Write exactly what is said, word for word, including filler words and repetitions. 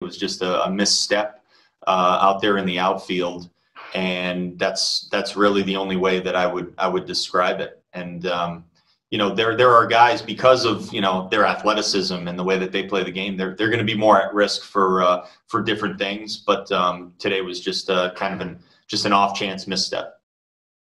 was just a, a misstep uh, out there in the outfield, and that's that's really the only way that I would I would describe it. And um, you know, there there are guys, because of, you know, their athleticism and the way that they play the game, they're they're going to be more at risk for uh, for different things. But um, today was just uh, kind of an just an off chance misstep.